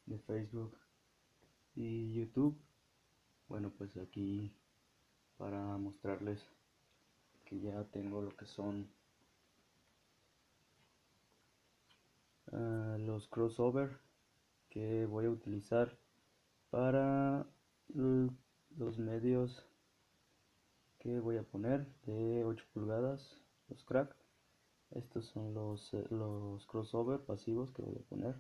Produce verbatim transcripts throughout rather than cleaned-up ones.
de Facebook y YouTube. Bueno, pues aquí para mostrarles que ya tengo lo que son uh, los crossover que voy a utilizar para los medios que voy a poner de ocho pulgadas, los crack. Estos son los, eh, los crossover pasivos que voy a poner.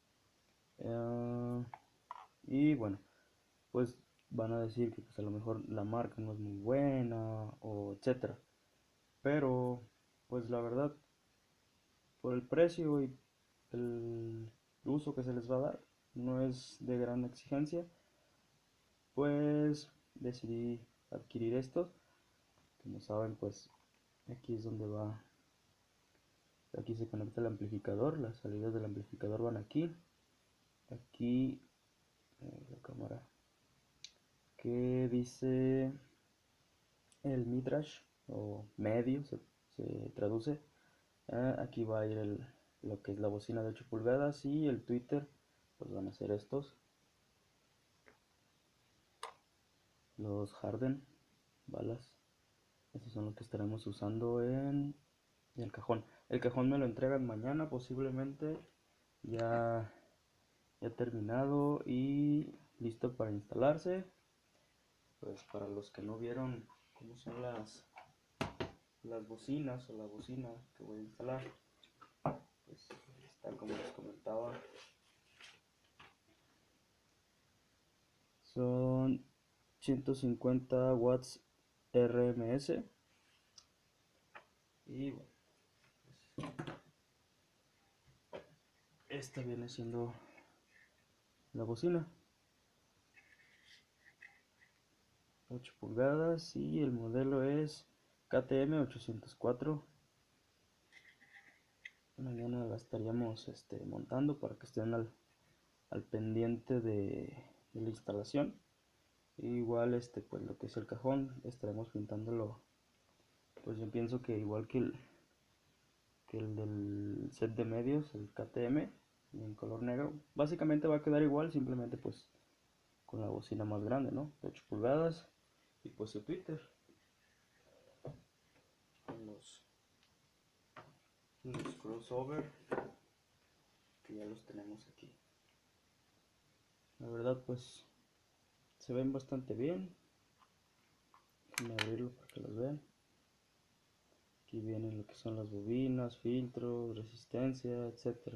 Uh, y bueno, pues van a decir que pues, a lo mejor la marca no es muy buena o etcétera, pero pues la verdad, por el precio y el uso que se les va a dar, no es de gran exigencia, pues decidí adquirir estos. Como saben, pues aquí es donde va, aquí se conecta el amplificador, las salidas del amplificador van aquí, aquí eh, la cámara que dice el midrash o medio se, se traduce. Ah, aquí va a ir el, lo que es la bocina de ocho pulgadas y el tweeter, pues van a ser estos, los Harden balas. Estos son los que estaremos usando en el cajón. El cajón me lo entregan mañana posiblemente, ya, ya terminado y listo para instalarse. Pues para los que no vieron cómo son las las bocinas o la bocina que voy a instalar, pues está como les comentaba, son ciento cincuenta watts R M S y bueno, pues, esta viene siendo la bocina, ocho pulgadas y el modelo es K T M ochocientos cuatro. Mañana la estaríamos este, montando para que estén al, al pendiente de, de la instalación. Igual este pues lo que es el cajón estaremos pintándolo, pues yo pienso que igual que el que el del set de medios, el K T M en color negro. Básicamente va a quedar igual, simplemente pues con la bocina más grande, ¿no? De ocho pulgadas y pues su Twitter con los, los crossover que ya los tenemos aquí. La verdad pues se ven bastante bien. Déjenme abrirlo para que los vean. Aquí vienen lo que son las bobinas, filtros, resistencia, etcétera.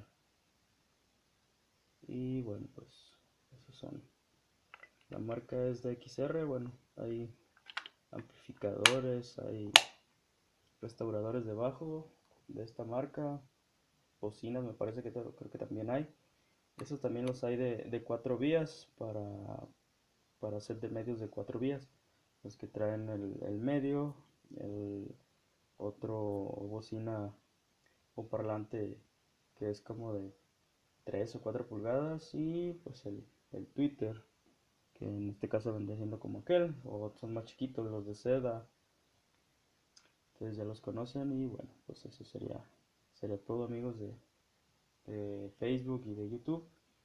Y bueno, pues esos son. La marca es de X R. Bueno, hay amplificadores, hay restauradores de bajo de esta marca, bocinas me parece que creo que también hay. Esos también los hay de, de cuatro vías para, para hacer de medios de cuatro vías. Los que traen el, el medio, el otro bocina o parlante que es como de tres o cuatro pulgadas y pues el, el tweeter, que en este caso vendría siendo como aquel, o son más chiquitos los de seda. Ustedes ya los conocen y bueno, pues eso sería, sería todo, amigos de, de Facebook y de YouTube.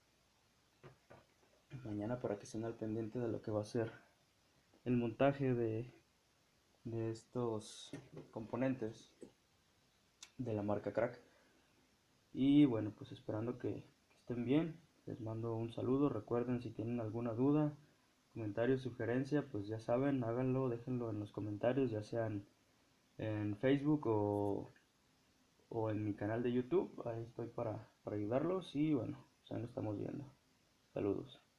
Mañana para que estén al pendiente de lo que va a ser el montaje de, de estos componentes de la marca Crack. Y bueno, pues esperando que, que estén bien, les mando un saludo. Recuerden, si tienen alguna duda, comentario, sugerencia, pues ya saben, háganlo, déjenlo en los comentarios, ya sean en Facebook o, o en mi canal de YouTube. Ahí estoy para, para ayudarlos y bueno, pues ahí lo estamos viendo. Saludos.